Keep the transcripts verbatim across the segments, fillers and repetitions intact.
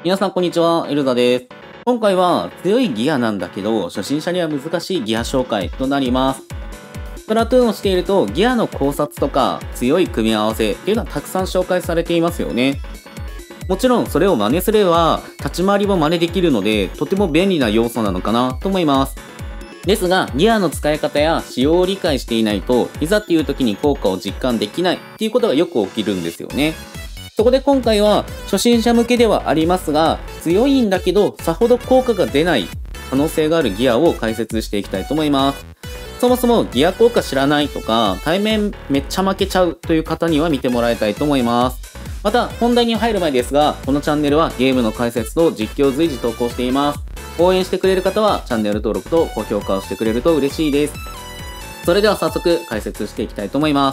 皆さんこんにちは、エルザです。今回は強いギアなんだけど、初心者には難しいギア紹介となります。スプラトゥーンをしていると、ギアの考察とか強い組み合わせっていうのはたくさん紹介されていますよね。もちろんそれを真似すれば、立ち回りも真似できるので、とても便利な要素なのかなと思います。ですが、ギアの使い方や仕様を理解していないと、いざっていう時に効果を実感できないっていうことがよく起きるんですよね。そこで今回は初心者向けではありますが、強いんだけどさほど効果が出ない可能性があるギアを解説していきたいと思います。そもそもギア効果知らないとか、対面めっちゃ負けちゃうという方には見てもらいたいと思います。また本題に入る前ですが、このチャンネルはゲームの解説と実況を随時投稿しています。応援してくれる方はチャンネル登録と高評価をしてくれると嬉しいです。それでは早速解説していきたいと思います。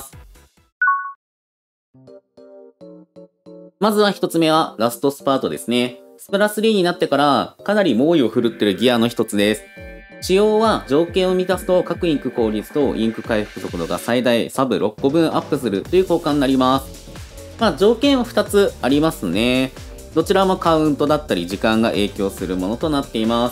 まずは一つ目はラストスパートですね。スプラスリーになってからかなり猛威を振るってるギアの一つです。仕様は条件を満たすと各インク効率とインク回復速度が最大サブろっこぶんアップするという効果になります。まあ条件はふたつありますね。どちらもカウントだったり時間が影響するものとなっています。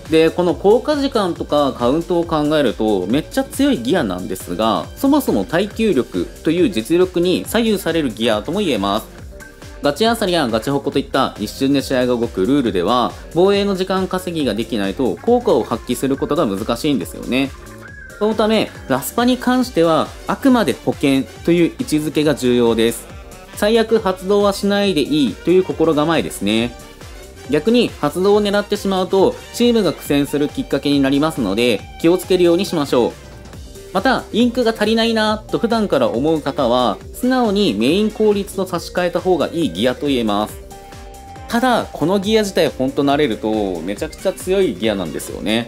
で、この効果時間とかカウントを考えるとめっちゃ強いギアなんですが、そもそも耐久力という実力に左右されるギアとも言えます。ガチアサリやガチホコといった一瞬で試合が動くルールでは、防衛の時間稼ぎができないと効果を発揮することが難しいんですよね。そのため、ラスパに関してはあくまで保険という位置づけが重要です。最悪発動はしないでいいという心構えですね。逆に発動を狙ってしまうとチームが苦戦するきっかけになりますので、気をつけるようにしましょう。また、インクが足りないなと普段から思う方は、素直にメイン効率と差し替えた方がいいギアと言えます。ただ、このギア自体ほんと慣れると、めちゃくちゃ強いギアなんですよね。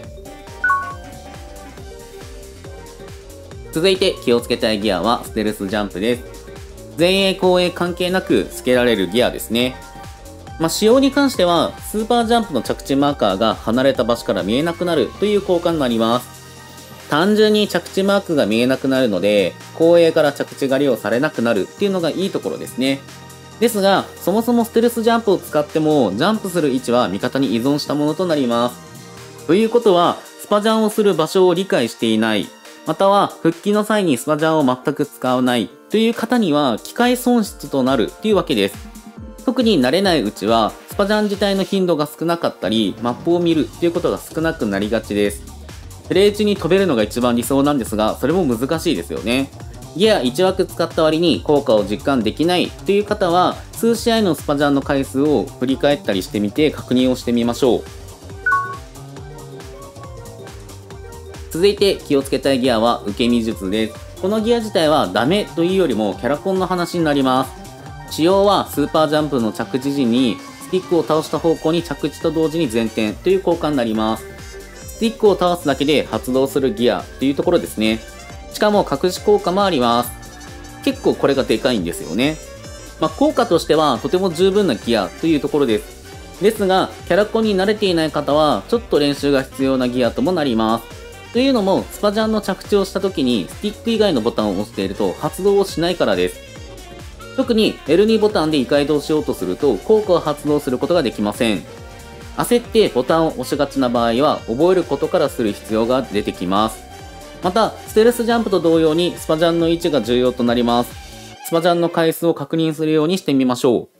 続いて気をつけたいギアはステルスジャンプです。前衛後衛関係なくつけられるギアですね。まあ、仕様に関しては、スーパージャンプの着地マーカーが離れた場所から見えなくなるという効果になります。単純に着地マークが見えなくなるので、後衛から着地狩りをされなくなるっていうのがいいところですね。ですが、そもそもステルスジャンプを使っても、ジャンプする位置は味方に依存したものとなります。ということは、スパジャンをする場所を理解していない、または復帰の際にスパジャンを全く使わないという方には、機械損失となるっていうわけです。特に慣れないうちは、スパジャン自体の頻度が少なかったり、マップを見るっていうことが少なくなりがちです。プレイ中に飛べるのが一番理想なんですが、それも難しいですよね。ギアいち枠使った割に効果を実感できないという方は、数試合のスパジャンの回数を振り返ったりしてみて確認をしてみましょう。続いて気をつけたいギアは受け身術です。このギア自体はダメというよりもキャラコンの話になります。仕様はスーパージャンプの着地時にスティックを倒した方向に着地と同時に前転という効果になります。スティックを倒すだけで発動するギアというところですね。しかも隠し効果もあります。結構これがでかいんですよね。まあ、効果としてはとても十分なギアというところです。ですが、キャラコンに慣れていない方はちょっと練習が必要なギアともなります。というのも、スパジャンの着地をした時にスティック以外のボタンを押していると発動をしないからです。特に エルツー ボタンで移動移動しようとすると効果を発動することができません。焦ってボタンを押しがちな場合は覚えることからする必要が出てきます。また、ステルスジャンプと同様にスパジャンの位置が重要となります。スパジャンの回数を確認するようにしてみましょう。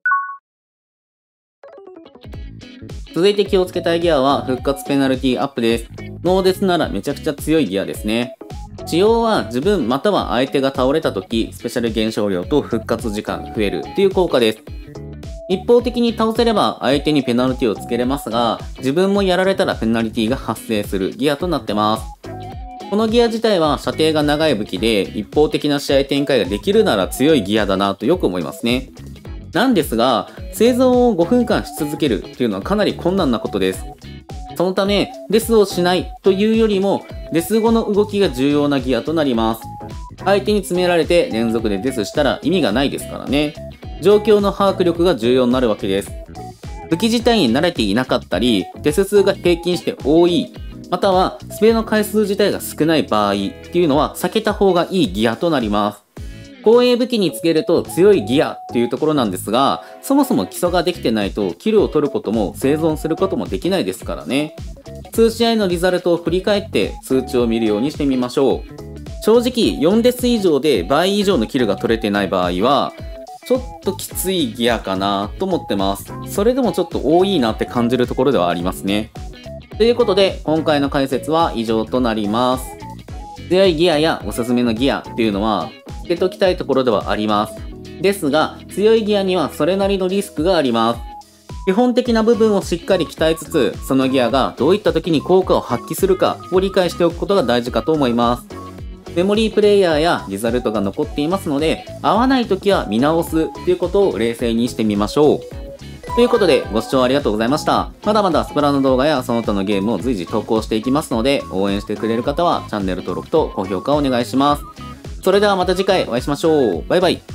続いて気をつけたいギアは復活ペナルティアップです。ノーデスならめちゃくちゃ強いギアですね。仕様は自分または相手が倒れた時、スペシャル減少量と復活時間増えるという効果です。一方的に倒せれば相手にペナルティをつけれますが、自分もやられたらペナルティが発生するギアとなってます。このギア自体は射程が長い武器で一方的な試合展開ができるなら強いギアだなとよく思いますね。なんですが、生存をごふんかんし続けるというのはかなり困難なことです。そのため、デスをしないというよりも、デス後の動きが重要なギアとなります。相手に詰められて連続でデスしたら意味がないですからね。状況の把握力が重要になるわけです。武器自体に慣れていなかったり、デス数が平均して多い、またはスペの回数自体が少ない場合っていうのは避けた方がいいギアとなります。 後衛武器につけると強いギアっていうところなんですが、そもそも基礎ができてないとキルを取ることも生存することもできないですからね。数試合のリザルトを振り返って数値を見るようにしてみましょう。正直よんデス以上で倍以上のキルが取れてない場合は、ちょっときついギアかなと思ってます。それでもちょっと多いなって感じるところではありますね。ということで、今回の解説は以上となります。強いギアやおすすめのギアっていうのは、つけときたいところではあります。ですが、強いギアにはそれなりのリスクがあります。基本的な部分をしっかり鍛えつつ、そのギアがどういった時に効果を発揮するかを理解しておくことが大事かと思います。メモリープレイヤーやリザルトが残っていますので、合わない時は見直すということを冷静にしてみましょう。ということで、ご視聴ありがとうございました。まだまだスプラの動画やその他のゲームを随時投稿していきますので、応援してくれる方はチャンネル登録と高評価をお願いします。それではまた次回お会いしましょう。バイバイ。